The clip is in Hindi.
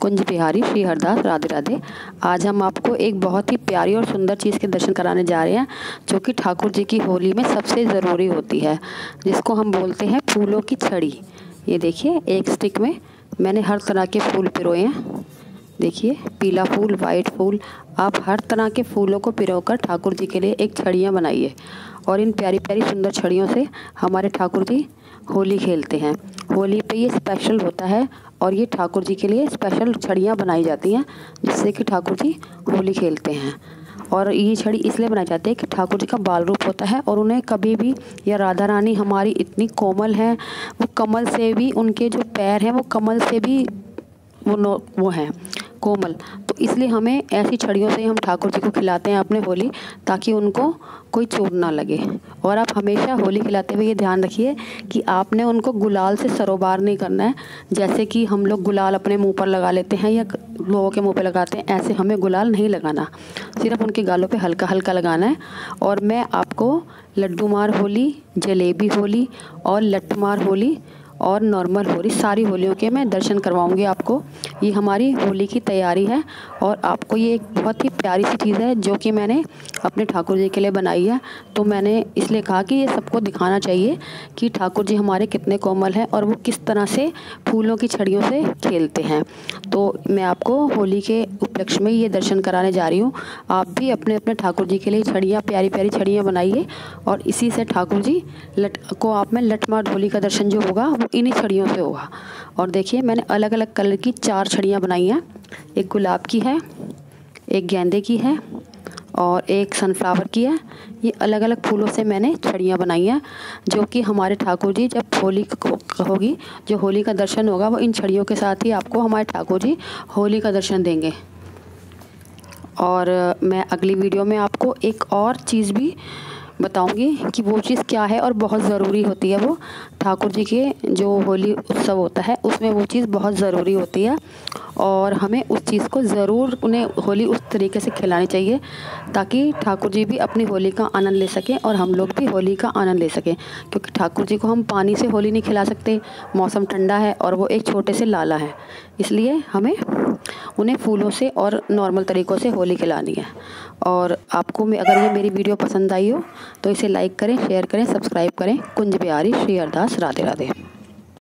कुंज बिहारी श्री हरदास राधे राधे। आज हम आपको एक बहुत ही प्यारी और सुंदर चीज़ के दर्शन कराने जा रहे हैं, जो कि ठाकुर जी की होली में सबसे ज़रूरी होती है, जिसको हम बोलते हैं फूलों की छड़ी। ये देखिए, एक स्टिक में मैंने हर तरह के फूल पिरोए हैं। देखिए, पीला फूल, वाइट फूल, आप हर तरह के फूलों को पिरोकर ठाकुर जी के लिए एक छड़ियाँ बनाइए। और इन प्यारी प्यारी सुंदर छड़ियों से हमारे ठाकुर जी होली खेलते हैं। होली पे ये स्पेशल होता है और ये ठाकुर जी के लिए स्पेशल छड़ियाँ बनाई जाती हैं, जिससे कि ठाकुर जी होली खेलते हैं। और ये छड़ी इसलिए बनाई जाती है कि ठाकुर जी का बाल रूप होता है और उन्हें कभी भी, या राधा रानी हमारी इतनी कोमल हैं, वो कमल से भी, उनके जो पैर हैं वो कमल से भी वो हैं कोमल। तो इसलिए हमें ऐसी छड़ियों से हम ठाकुर जी को खिलाते हैं अपने होली, ताकि उनको कोई चोट ना लगे। और आप हमेशा होली खिलाते हुए ये ध्यान रखिए कि आपने उनको गुलाल से सरोबार नहीं करना है। जैसे कि हम लोग गुलाल अपने मुंह पर लगा लेते हैं या लोगों के मुंह पे लगाते हैं, ऐसे हमें गुलाल नहीं लगाना, सिर्फ उनके गालों पे हल्का हल्का लगाना है। और मैं आपको लड्डू मार होली, जलेबी होली और लट्ठमार होली और नॉर्मल होली, सारी होलियों के मैं दर्शन करवाऊंगी आपको। ये हमारी होली की तैयारी है और आपको ये एक बहुत ही प्यारी सी चीज़ है, जो कि मैंने अपने ठाकुर जी के लिए बनाई है। तो मैंने इसलिए कहा कि ये सबको दिखाना चाहिए कि ठाकुर जी हमारे कितने कोमल हैं और वो किस तरह से फूलों की छड़ियों से खेलते हैं। तो मैं आपको होली के उपलक्ष्य में ये दर्शन कराने जा रही हूँ। आप भी अपने अपने ठाकुर जी के लिए छड़ियाँ, प्यारी प्यारी छड़ियाँ बनाइए और इसी से ठाकुर जी को आप में लठमार होली का दर्शन जो होगा वो इन्हीं छड़ियों से होगा। और देखिए, मैंने अलग अलग कलर की 4 छड़ियाँ बनाई हैं। एक गुलाब की है, एक गेंदे की है और एक सनफ्लावर की है। ये अलग अलग फूलों से मैंने छड़ियाँ बनाई हैं, जो कि हमारे ठाकुर जी जब होली होगी, जो होली का दर्शन होगा, वो इन छड़ियों के साथ ही आपको हमारे ठाकुर जी होली का दर्शन देंगे। और मैं अगली वीडियो में आपको एक और चीज़ भी बताऊंगी कि वो चीज़ क्या है और बहुत ज़रूरी होती है। वो ठाकुर जी के जो होली उत्सव होता है उसमें वो चीज़ बहुत ज़रूरी होती है और हमें उस चीज़ को ज़रूर, उन्हें होली उस तरीके से खिलानी चाहिए ताकि ठाकुर जी भी अपनी होली का आनंद ले सकें और हम लोग भी होली का आनंद ले सकें। क्योंकि ठाकुर जी को हम पानी से होली नहीं खिला सकते, मौसम ठंडा है और वो एक छोटे से लाला है, इसलिए हमें उन्हें फूलों से और नॉर्मल तरीक़ों से होली खिलानी है। और आपको अगर ये मेरी वीडियो पसंद आई हो तो इसे लाइक करें, शेयर करें, सब्सक्राइब करें। कुंज बिहारी श्री हरदास राधे राधे।